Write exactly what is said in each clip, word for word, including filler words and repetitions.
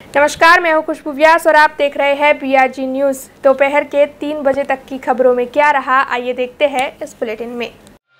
नमस्कार, मैं हूं खुशबू व्यास और आप देख रहे हैं बीआरजी न्यूज़। दोपहर के तीन बजे तक की खबरों में क्या रहा, आइए देखते हैं इस बुलेटिन में।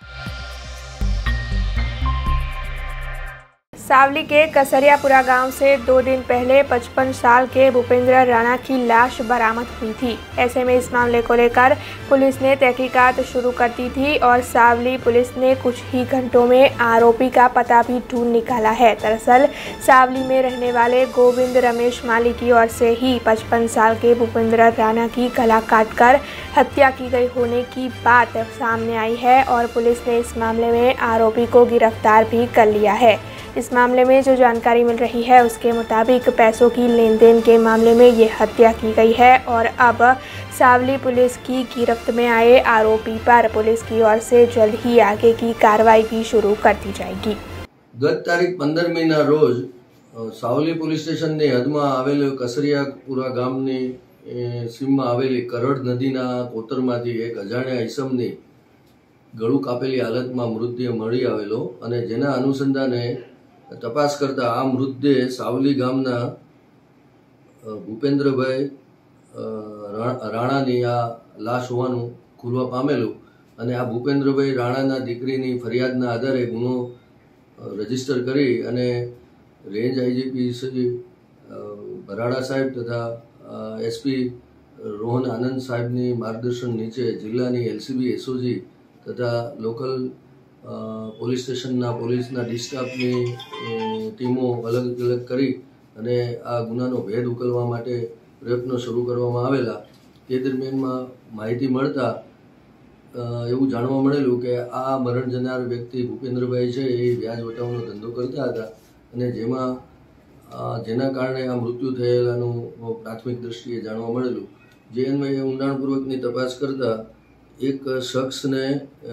सावली के कसरियापुरा गांव से दो दिन पहले पचपन साल के भूपेंद्र राणा की लाश बरामद हुई थी। ऐसे में इस मामले को लेकर पुलिस ने तहकीकात शुरू कर दी थी और सावली पुलिस ने कुछ ही घंटों में आरोपी का पता भी ढूंढ निकाला है। दरअसल सावली में रहने वाले गोविंद रमेश माली की ओर से ही पचपन साल के भूपेंद्र राणा की गला काटकर हत्या की गई होने की बात सामने आई है और पुलिस ने इस मामले में आरोपी को गिरफ्तार भी कर लिया है। इस मामले में जो जानकारी मिल रही है उसके मुताबिक पैसों की लेन देन के मामले में ये हत्या की गई है और अब सावली पुलिस की गिरफ्त में आए आरोपी पर पुलिस की ओर से जल्द ही आगे की कार्रवाई भी शुरू कर दी जाएगी। गत तारीख पंदर मई ना रोज सावली पुलिस स्टेशन ने हद में आवेल कसरियापुरा गामनी सीम में आवेली करड़ नदीना कोतरमांथी एक अजाण्या ईसमनी गळું कापेली हालत में मृतदेह मળી आवेलो અને જેના અનુસંધાને तपास करता आ मृतदेह सावली गामना भूपेन्द्रभाई राणानी आ लाश होવાનું ખુલવા પામેલું અને આ ભૂપેન્દ્રભાઈ રાણાના દીકરીની ફરિયાદના આધારે ગુનો રજીસ્ટર કરી અને રેન્જ આઈજીપી શ્રી ભરાડા સાહેબ તથા એસપી રોહન આનંદ સાહેબની માર્ગદર્શન નીચે જિલ્લાની એલસીબી એસઓજી तथा लोकल पोलीस स्टेशन पोलीसना डिस्टाफनी टीमों अलग अलग करी अने आ गुनानो भेद उकलवा माटे प्रयत्नो शरू करवामां आवेला। ते दरमियानमां माहिती मळता एवुं जाणवा मळेलुं के आ मरण जनार व्यक्ति भूपेन्द्रभाई छे ए व्याज वटावनो धंधो करता हता अने जेमां जेना कारणे आ मृत्यु थयेलानुं प्राथमिक दृष्टिए जाणवा मळेलुं। जे अन्वये ઊંડાણપૂર્વકની तपास करता एक शख्स ने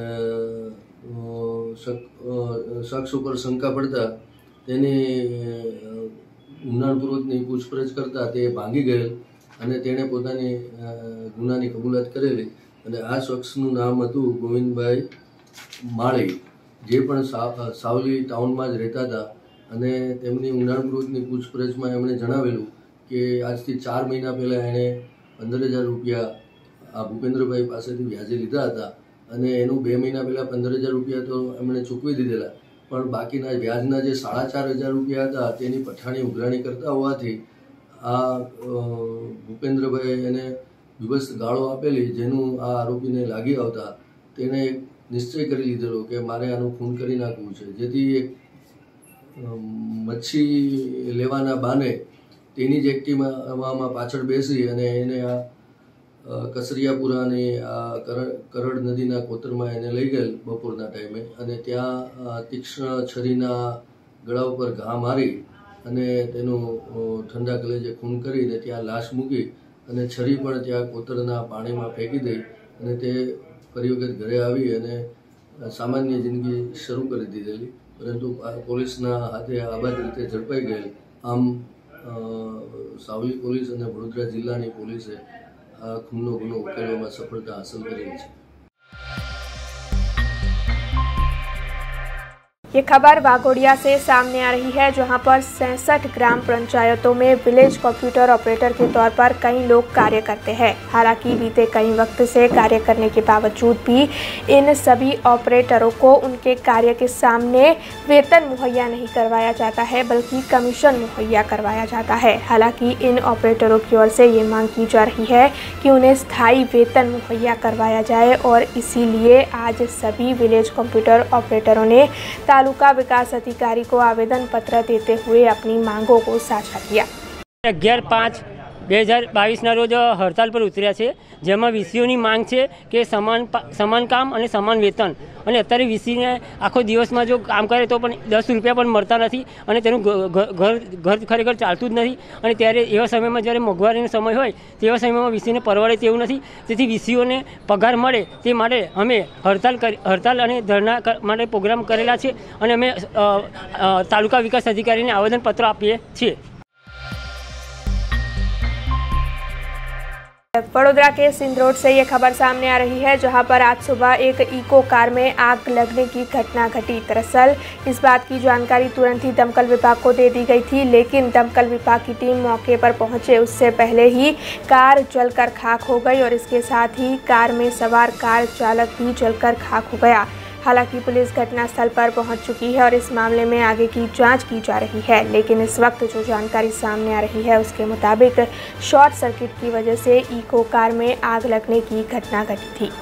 शख्स पर शंका पड़ता तेनी ઊંડાણપૂર્વકની पूछपरछ करता ते भांगी गયેલ અને तेणे પોતાની ગુનાની કબૂલાત કરેલી અને આ શખ્સનું નામ હતું ગોવિંદભાઈ માળી, જે પણ સાવલી ટાઉનમાં જ રહેતા હતા અને તેમની ઊંડાણપૂર્વકની પૂછપરછમાં એમણે જણાવેલું કે આજથી ચાર મહિના પહેલાં એણે પંદર હજાર રૂપિયા आ भूपेन्द्रभाई पासेथी व्याजे लीधा हता अने एनुं बे महीना पहला पंदर हज़ार रुपया तो एमणे चूकवी दीधेला, पण बाकीना व्याजना जे साढ़ा चार हज़ार रुपया हता तेनी पठाणी उघराणी करता होवाथी आ भूपेन्द्रभाई एने विभत्स गाळो आपेली, जेनुं आ आरोपीने लागी आवता तेणे एक निश्चय करी लीधेलो के मारे आनुं खून करी नाखवुं छे। जेथी एक मच्छी लेवाना बाने तेनी ज एक्टिवामां पाछळ बेसी अने एने आ कसरियापुरानी करड़ नदीना कोतरमां एने लई गયેલ बपोरना टाइमे अने त्यां तीक्ष्ण छरीना गळा पर घा मारी अने तेनुं ठंडा कलेजे खून करीने त्यां लाश मूकी अने छरी पण त्यां कोतरना पाणीमां फेंकी दई अने ते फरी वखत घरे आवी अने सामान्य जिंदगी शरू करी दीधेली, परंतु पोलीसना हाथे आबाद रीते झड़पाई गયેલ। आम सावली पोलीस अने वडोदरा जिल्लानी पोलीसे आ खूननो गुनो उकेलवामां सफलता हासिल करेली छे। ये खबर वाघोडिया से सामने आ रही है, जहां पर सैंसठ ग्राम पंचायतों में विलेज कंप्यूटर ऑपरेटर के तौर पर कई लोग कार्य करते हैं। हालांकि बीते कई वक्त से कार्य करने के बावजूद भी इन सभी ऑपरेटरों को उनके कार्य के सामने वेतन मुहैया नहीं करवाया जाता है, बल्कि कमीशन मुहैया करवाया जाता है। हालांकि इन ऑपरेटरों की ओर से ये मांग की जा रही है कि उन्हें स्थायी वेतन मुहैया करवाया जाए और इसीलिए आज सभी विलेज कंप्यूटर ऑपरेटरों ने तालुका विकास अधिकारी को आवेदन पत्र देते हुए अपनी मांगों को साझा किया। अगियार पांच બે હજાર બાવીસના રોજ હડતાલ પર ઉતર્યા છે, જેમાં વીસીઓની માંગ છે કે સમાન સમાન કામ અને સમાન વેતન અને અત્યારે વીસીને આખો દિવસમાં જો કામ કરે તો પણ દસ રૂપિયા પણ મળતા નથી અને તેનું ઘર ઘર ખરેખર ચાલતું જ નથી અને ત્યારે એવા સમયમાં જ્યારે મોંઘવારીનો સમય હોય તેવા સમયમાં વીસીને પરવડે તેવું નથી। તેથી વીસીઓને પગાર મળે તે માટે અમે હડતાલ હડતાલ અને ધરણા માટે પ્રોગ્રામ કરેલા છે અને અમે તાલુકા વિકાસ અધિકારીને આવેદનપત્ર આપીએ છીએ। वडोदरा के सिंध रोड से ये खबर सामने आ रही है, जहां पर आज सुबह एक इको कार में आग लगने की घटना घटी। दरअसल इस बात की जानकारी तुरंत ही दमकल विभाग को दे दी गई थी, लेकिन दमकल विभाग की टीम मौके पर पहुंचे उससे पहले ही कार जलकर खाक हो गई और इसके साथ ही कार में सवार कार चालक भी जलकर खाक हो गया। हालांकि पुलिस घटनास्थल पर पहुंच चुकी है और इस मामले में आगे की जांच की जा रही है, लेकिन इस वक्त जो जानकारी सामने आ रही है उसके मुताबिक शॉर्ट सर्किट की वजह से इको कार में आग लगने की घटना घटी थी।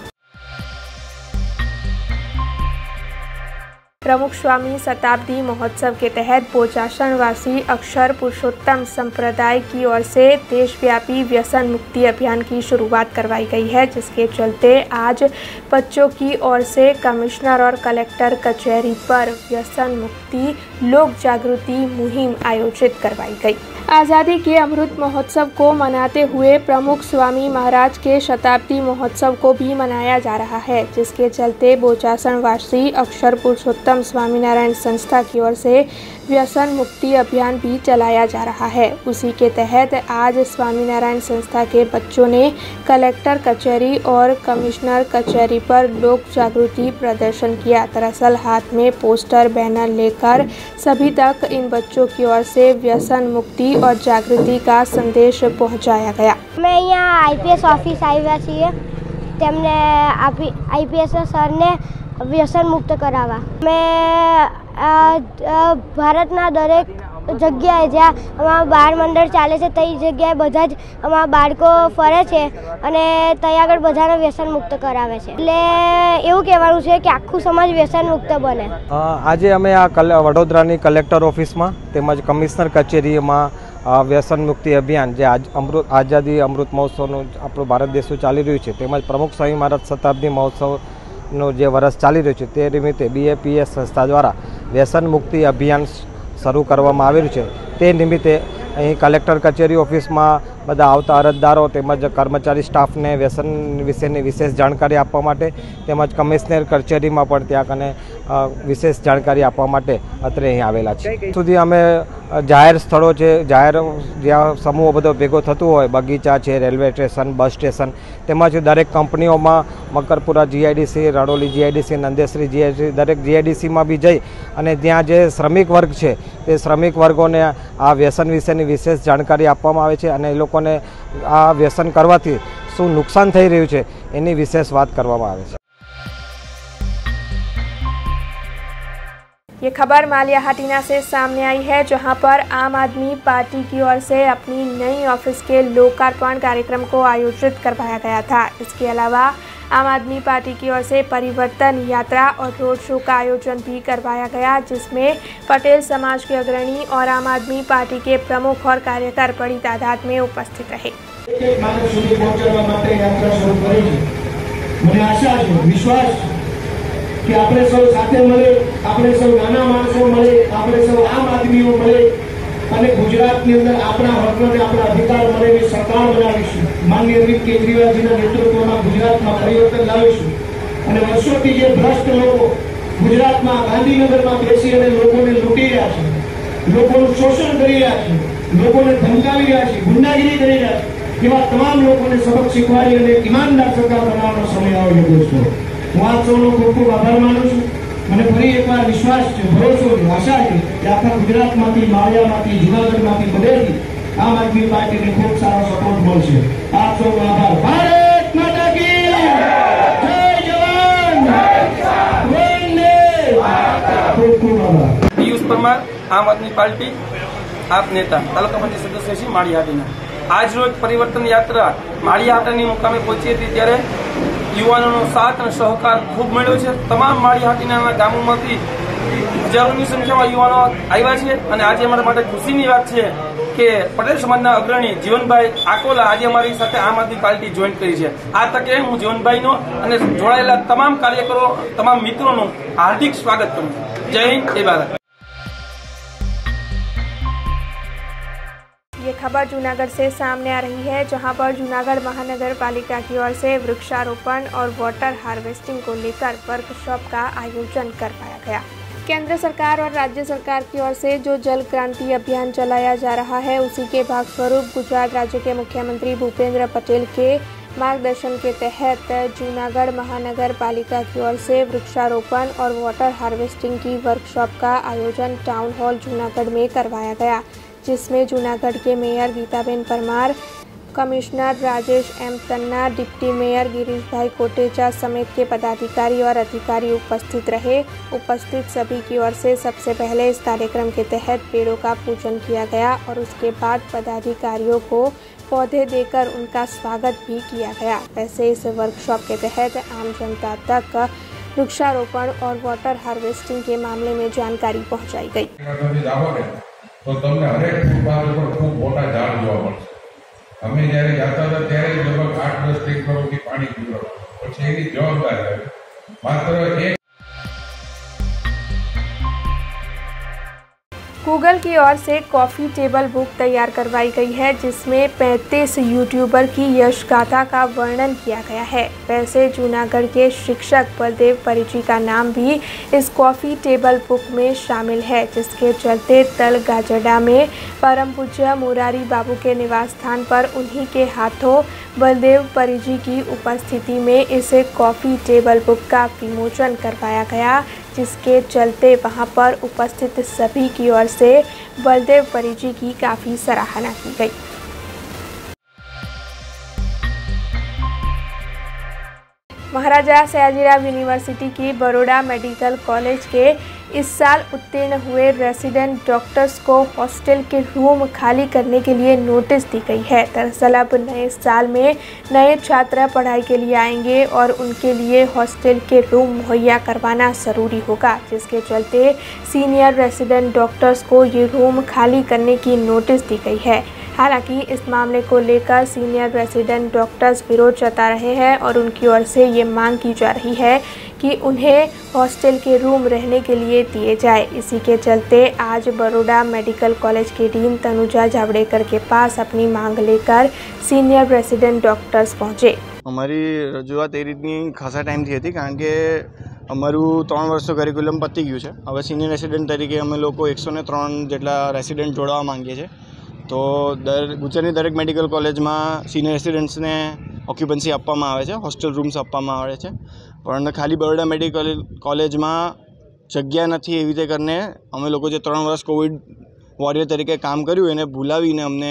प्रमुख स्वामी शताब्दी महोत्सव के तहत बोचासणवासी अक्षर पुरुषोत्तम संप्रदाय की ओर से देशव्यापी व्यसन मुक्ति अभियान की शुरुआत करवाई गई है, जिसके चलते आज बच्चों की ओर से कमिश्नर और कलेक्टर कचहरी पर व्यसन मुक्ति लोक जागृति मुहिम आयोजित करवाई गई। आज़ादी के अमृत महोत्सव को मनाते हुए प्रमुख स्वामी महाराज के शताब्दी महोत्सव को भी मनाया जा रहा है, जिसके चलते बोचासणवासी अक्षर पुरुषोत्तम स्वामीनारायण संस्था की ओर से व्यसन मुक्ति अभियान भी चलाया जा रहा है। उसी के तहत आज स्वामीनारायण संस्था के बच्चों ने कलेक्टर कचहरी और कमिश्नर कचहरी पर लोक जागृति प्रदर्शन किया। दरअसल हाथ में पोस्टर बैनर लेकर सभी तक इन बच्चों की ओर से व्यसन मुक्ति और जागृति का संदेश पहुंचाया गया। मैं यहाँ आईपीएस ऑफिस આવ્યા છીએ, તેમને આઈપીએસ સરને વ્યસન મુક્ત કરાવવા। મેં ભારતના દરેક જગ્યાએ જ્યાં અમારા બાળ મંડળ ચાલે છે તે જગ્યાએ બધા જ અમારા બાળકો ફરે છે અને ત્યાં આગળ બધાને વ્યસન મુક્ત કરાવે છે। એટલે એવું કહેવાનું છે કે આખું સમાજ વ્યસન મુક્ત બને। આજે અમે આ વડોદરાની કલેક્ટર ઓફિસમાં તેમજ કમિશનર કચેરીમાં વ્યસન મુક્તિ અભિયાન જે આજ અમૃત આઝાદી અમૃત મહોત્સવનું આપણું ભારત દેશનું ચાલી રહ્યું છે, તેમજ પ્રમુખ સ્વામી મહારાજ શતાબ્દી મહોત્સવનું જે વર્ષ ચાલી રહ્યું છે તે નિમિત્તે બીએપીએસ સંસ્થા દ્વારા વ્યસન મુક્તિ અભિયાન શરૂ કરવામાં આવેલું છે। તે નિમિત્તે અહીં કલેક્ટર કચેરી ઓફિસમાં બધા આવતા અરજદારો તેમજ કર્મચારી સ્ટાફને વ્યસન વિશેની વિશેષ જાણકારી આપવા માટે તેમજ કમિશનર કચેરીમાં પણ ત્યાં કને વિશેષ જાણકારી આપવા માટે અત્રે અહીં આવેલા છે। સુધી અમે જાહેર સ્થળો છે, જાહેર જ્યાં સમૂહ બધો ભેગો થતું હોય, બગીચા છે, રેલવે સ્ટેશન, બસ સ્ટેશન, તેમજ દરેક કંપનીઓમાં Makarpura GIDC, Ranoli GIDC, Nandesari GIDC, દરેક જીઆઈડીસીમાં બી જઈ અને ત્યાં જે શ્રમિક વર્ગ છે તે શ્રમિક વર્ગોને આ વ્યસન વિશેની વિશેષ જાણકારી આપવામાં આવે છે અને એ લોકોને આ વ્યસન કરવાથી શું નુકસાન થઈ રહ્યું છે એની વિશેષ વાત કરવામાં આવે છે। ये खबर मालियाहाटीना से सामने आई है, जहां पर आम आदमी पार्टी की ओर से अपनी नई ऑफिस के लोकार्पण कार्यक्रम को आयोजित करवाया गया था। इसके अलावा आम आदमी पार्टी की ओर से परिवर्तन यात्रा और रोड शो का आयोजन भी करवाया गया, जिसमें पटेल समाज के अग्रणी और आम आदमी पार्टी के प्रमुख और कार्यकर बड़ी तादाद में उपस्थित रहे। कि આપણે સૌ સાથે મળે, આપણે સૌ નાના માણસો મળે, આપણે સૌ આમ આદમીઓ મળે અને ગુજરાતની અંદર આપણા હકોને આપણા અધિકાર મળે એવી સરકાર બનાવીશું। માનનીય અરવિંદ કેજરીવાલજીના નેતૃત્વમાં ગુજરાતમાં પરિવર્તન લાવીશું અને વર્ષોથી જે ભ્રષ્ટ લોકો ગુજરાતમાં ગાંધીનગરમાં બેસી અને લોકોને લૂંટી રહ્યા છે, લોકોનું શોષણ કરી રહ્યા છે, લોકોને ધમકાવી રહ્યા છે, ગુંડાગીરી કરી રહ્યા છે, એવા તમામ લોકોને સબક શીખવાડી અને ઈમાનદાર સરકાર બનાવવાનો સમય આવ્યો દોસ્તો। હું આપ સૌનો ખૂબ ખૂબ આભાર માનું છું। મને ફરી એકવાર વિશ્વાસ છે, ભરોસો છે, આશા છે કે આખા ગુજરાતમાંથી, માળિયામાંથી, જૂનાગઢમાંથી, બધેથી આમ આદમી પાર્ટીને ખૂબ સારો સપોર્ટ મળશે। આપ સૌનો આભાર। ભારત માતા की जय जवान वंदे मातरम। ખૂબ ખૂબ આભાર। પિયુષ પરમાર, આમ આદમી પાર્ટી, આપ નેતા, તાલુકા પંચાયત સદસ્ય શ્રી માળિયાહાટીના। આજ રોજ પરિવર્તન યાત્રા માળિયાહાટીની મુકામે પહોંચી હતી, ત્યારે યુવાનોનો સાથ અને સહકાર ખૂબ મળ્યો છે। તમામ માળિયાહાટીના ગામોમાંથી હજારોની સંખ્યામાં યુવાનો આવ્યા છે અને આજે અમારા માટે ખુશીની વાત છે કે પટેલ સમાજના અગ્રણી જીવનભાઈ આકોલા આજે અમારી સાથે આમ આદમી પાર્ટી જોઈન કરી છે। આ તકે હું જીવનભાઈનો અને જોડાયેલા તમામ કાર્યકરો, તમામ મિત્રોનું હાર્દિક સ્વાગત કરું છું। જય હિન્દ, જય ભારત। ये खबर जूनागढ़ से सामने आ रही है, जहां पर जूनागढ़ महानगर पालिका की ओर से वृक्षारोपण और वाटर हार्वेस्टिंग को लेकर वर्कशॉप का आयोजन करवाया गया। केंद्र सरकार और राज्य सरकार की ओर से जो जल क्रांति अभियान चलाया जा रहा है, उसी के भाग स्वरूप गुजरात राज्य के मुख्यमंत्री भूपेंद्र पटेल के मार्गदर्शन के तहत जूनागढ़ महानगर पालिका की ओर से वृक्षारोपण और वाटर हार्वेस्टिंग की वर्कशॉप का आयोजन टाउन हॉल जूनागढ़ में करवाया गया, जिसमें जूनागढ़ के mayor Gitaben Parmar, commissioner Rajesh M Tanna, deputy mayor Girish bhai Kotecha समेत के पदाधिकारी और अधिकारी उपस्थित रहे। उपस्थित सभी की ओर से सबसे पहले इस कार्यक्रम के तहत पेड़ों का पूजन किया गया और उसके बाद पदाधिकारियों को पौधे देकर उनका स्वागत भी किया गया। वैसे इस वर्कशॉप के तहत आम जनता तक वृक्षारोपण और वाटर हार्वेस्टिंग के मामले में जानकारी पहुंचाई गई। तो તમને હરેક ફૂટપાથ ઉપર ખૂબ મોટા ઝાડ જોવા મળશે। અમે જ્યારે જતા હતા ત્યારે લગભગ આઠ દસ ટેન્કરોથી પાણી પીવડાવવા, પછી એની જવાબદારી આવે માત્ર એક। गूगल की ओर से कॉफ़ी टेबल बुक तैयार करवाई गई है, जिसमें पैंतीस यूट्यूबर की यश गाथा का वर्णन किया गया है। वैसे जूनागढ़ के शिक्षक बलदेव परिजी का नाम भी इस कॉफ़ी टेबल बुक में शामिल है, जिसके चलते तल गाजड़ा में परम पूज्य मुरारी बाबू के निवास स्थान पर उन्हीं के हाथों बलदेव परिजी की उपस्थिति में इस कॉफ़ी टेबल बुक का विमोचन करवाया गया, जिसके चलते वहां पर उपस्थित सभी की ओर से बलदेव परिजी की काफ़ी सराहना की गई। महाराजा सयाजीराव यूनिवर्सिटी की बड़ौदा मेडिकल कॉलेज के इस साल उत्तीर्ण हुए रेसिडेंट डॉक्टर्स को हॉस्टल के रूम खाली करने के लिए नोटिस दी गई है। दरअसल अब नए साल में नए छात्र पढ़ाई के लिए आएंगे और उनके लिए हॉस्टल के रूम मुहैया करवाना ज़रूरी होगा, जिसके चलते सीनियर रेसिडेंट डॉक्टर्स को ये रूम खाली करने की नोटिस दी गई है। हालांकि इस मामले को लेकर सीनियर रेसिडेंट डॉक्टर्स विरोध जता रहे हैं और उनकी ओर से ये मांग की जा रही है कि उन्हें हॉस्टल के रूम रहने के लिए दिए जाए। इसी के चलते आज बड़ौदा मेडिकल कॉलेज की डीन तनुजा जावड़ेकर के पास अपनी मांग लेकर सीनियर रेसिडेंट डॉक्टर्स पहुंचे। हमारी रजूआत ए रीतनी खासा टाइम थी, कारण के अमरू त्रण वर्ष करिक्युलम पती गયું છે। હવે सीनियर रेसिडेंट तरीके અમે લોકો એકસો ને ત્રણ જેટલા રેસિડેન્ટ જોડવા માંગીએ છીએ। તો દર ગુજરાતની દરેક મેડિકલ કોલેજમાં સિનિયર રેસિડેન્ટ્સને ઓક્યુપન્સી આપવામાં આવે છે, હોસ્ટેલ રૂમ્સ આપવામાં આવે છે, પણ ખાલી બરોડા મેડિકલ કોલેજમાં જગ્યા નથી। એવી રીતે કરીને અમે લોકો જે ત્રણ વર્ષ કોવિડ વોરિયર તરીકે કામ કર્યું એને ભૂલાવીને અમને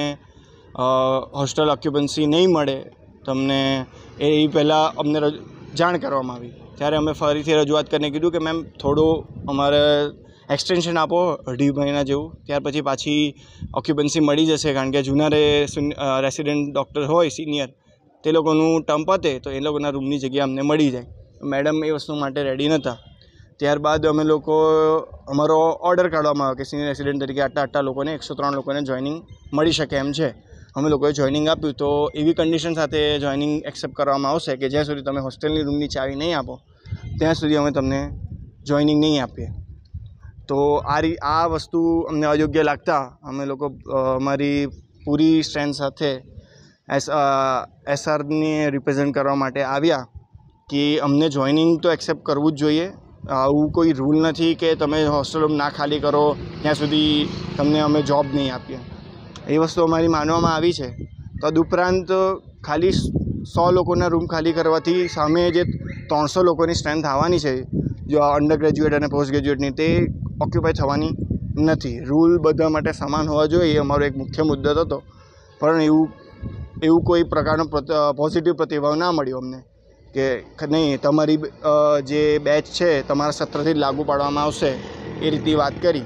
હોસ્ટેલ ઓક્યુપન્સી નહીં મળે તમને એ પહેલાં અમને જાણ કરવામાં આવી। ત્યારે અમે ફરીથી રજૂઆત કરીને કીધું કે મેમ થોડું અમારે एक्सटेन्शन आपो अढ़ी महीना जेवुं, त्यार पछी पाछी ऑक्युपन्सी मळी जशे, कारण के जूना रे रेसिडेंट डॉक्टर होय सीनियर ते लोकोनुं टर्म पते तो ए लोकोना रूमनी जग्या अमने मळी जाय। मैडम ए वस्तु माटे रेडी नता। त्यारबाद अमे लोको अमारो ऑर्डर काढवामां आव्यो कि सीनियर रेसिडेंट तरीके आटला आटला लोकोने एकसो त्रण लोकोने जॉइनिंग मळी शके एम छे। अमे लोकोए जॉइनिंग आप्युं तो एवी कंडीशन साथे जॉइनिंग एक्सेप्ट करवामां आवशे कि ज्यां सुधी तमे होस्टेलनी रूमनी चावी नहीं आपो त्यां सुधी अमे तमने जॉइनिंग नहीं आपीए। तो आ री आ वस्तु अमने अयोग्य लगता अमे लोग अमारी पूरी स्ट्रेंथ साथे एस एस आर ने रिप्रेजेंट करवा माटे आव्या कि अमने जॉइनिंग तो एक्सेप्ट करवू ज जोईए। आવું कोई रूल नहीं कि तमे होस्टेल रूम ना खाली करो त्यां सुधी तमने अमे जॉब नहीं आपीए। ए वस्तु अमारी मानवामां आवी छे। तदुपरांत खाली सौ लोकोना रूम खाली करवाथी सामे जे त्रणसो लोकोनी स्ट्रेंथ आववानी छे जो अंडर ग्रेज्युएट और पोस्ट ग्रेज्युएटनी ते ऑक्युपाय थवानी नथी। रूल बधा माटे समान होवा जोईए अमारो एक मुख्य मुद्दो हतो, पण एवुं एवुं कोई प्रकारनो पॉजिटिव प्रतिभाव ना मळ्यो अमने कि नहीं तमारी जे बेच छे तमारा सत्रथी लागू पाडवामां आवशे ए रीतनी वात करी।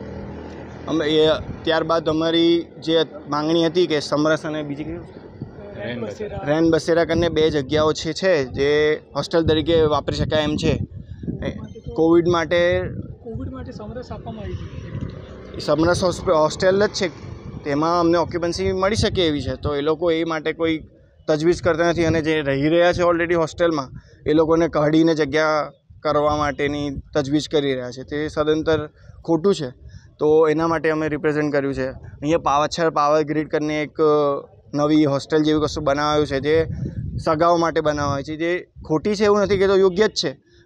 अमे ए त्यारबाद अमारी जे मांगणी हती कि समरस अने बीजी कई रेन बसेरा कने बे जग्याओ छे छे जे होस्टेल तरीके वापरी शकाय एम छे। कोविड माटे कोविड माटे समरस आपवामां आवी छे, समरस होस्टेल ज छे तेमां अमने ऑक्युपन्सी मळी शके एवी छे। तो ए लोको ए माटे कोई तजवीज करता नथी अने जे रही रह्या छे ऑलरेडी होस्टेलमां ए लोकोने काढीने जग्या करवा माटेनी तजवीज करी रह्या छे, ते सदंतर खोटुं छे। तो एना माटे अमे रिप्रेजेंट कर्युं छे। अहींया पावछर पावर ग्रीड करने एक नवी होस्टेल जेवी वस्तु बनावायुं छे जे सगाओ माटे बनावाय छे, जे खोटी छे एवुं नथी कहेतो, योग्य ज छे,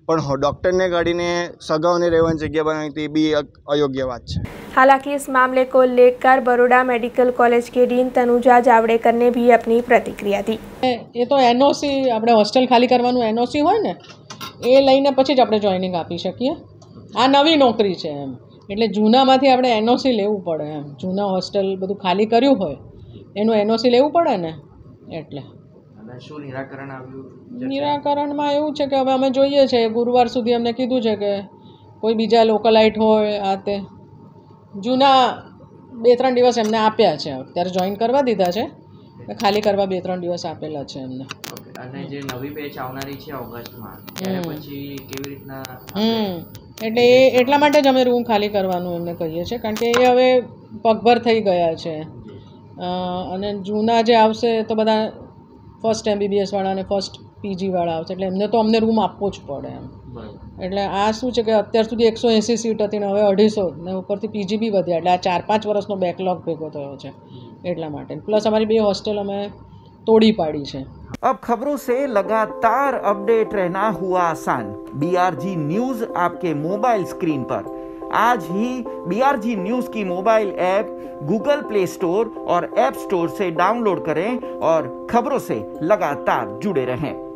પણ ડૉક્ટરને કાઢીને સગાઓને રહેવાની જગ્યા બનાવી તે બી અયોગ્ય વાત છે। हालांकि इस मामले को लेकर बड़ौदा मेडिकल कॉलेज के डीन तनुजा जावड़ेकर ने भी अपनी प्रतिक्रिया दी। ये तो एनओसी આપણે હોસ્ટેલ ખાલી કરવાનું એનઓસી હોય ને એ લઈને પછી જ આપણે જોઈનિંગ આપી શકીએ। આ નવી નોકરી છે એમ એટલે જૂનામાંથી આપણે એનઓસી લેવું પડે એમ જૂના હોસ્ટેલ બધું ખાલી કર્યું હોય એનું એનઓસી લેવું પડે ને એટલે શું નિરાકરણ આવ્યું? નિરાકરણમાં એવું છે કે હવે અમે જોઈએ છે ગુરુવાર સુધી અમને કીધું છે કે કોઈ બીજા લોકલાઇટ હોય આ તે જૂના બે ત્રણ દિવસ એમને આપ્યા છે અત્યારે જોઈન કરવા દીધા છે ખાલી કરવા બે ત્રણ દિવસ આપેલા છે એમને। અને જે નવી બેચ આવનારી છે ઓગસ્ટમાં ત્યારે પછી કેવી રીતના? હમ એટલે એ એટલા માટે જ અમે રૂમ ખાલી કરવાનું એમને કહીએ છીએ કારણ કે એ હવે પગભર થઈ ગયા છે અને જૂના જે આવશે તો બધા ફર્સ્ટ એમબીબીએસ વાળા અને ફર્સ્ટ પીજી વાળા આવશે એટલે એમને તો અમને રૂમ આપવો જ પડે એમ એટલે આ શું છે કે અત્યાર સુધી એકસો એંસી સીટ હતી ને હવે અઢીસો ને ઉપરથી પીજી બી વધ્યા એટલે આ ચાર પાંચ વર્ષનો બેકલોગ ભેગો થયો છે એટલા માટે પ્લસ અમારી બે હોસ્ટેલ અમે तोड़ी पाड़ी है। अब खबरों से लगातार अपडेट रहना हुआ आसान। बीआरजी न्यूज आपके मोबाइल स्क्रीन पर आज ही बीआरजी न्यूज की mobile app Google Play Store और ऐप स्टोर से डाउनलोड करें और खबरों से लगातार जुड़े रहें।